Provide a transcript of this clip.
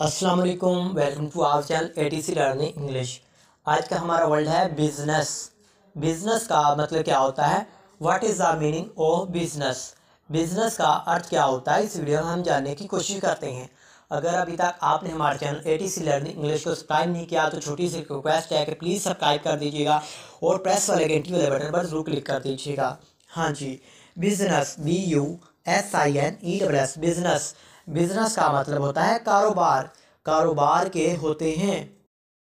अस्सलाम वालेकुम, welcome to our channel ATC learning English. आज का हमारा वर्ड है बिजनेस। बिजनेस का मतलब क्या होता है? What is the meaning of business? Business का अर्थ क्या होता है, इस वीडियो में हम जानने की कोशिश करते हैं। अगर अभी तक आपने हमारे चैनल एटीसी लर्निंग इंग्लिश को सब्सक्राइब नहीं किया तो छोटी सी रिक्वेस्ट है कि प्लीज़ सब्सक्राइब कर दीजिएगा और प्रेस वाले घंटी वाले बटन पर जरूर क्लिक कर दीजिएगा। हाँ जी, बिजनेस, BUSINESS, बिजनेस। बिजनेस का मतलब होता है कारोबार। कारोबार के होते हैं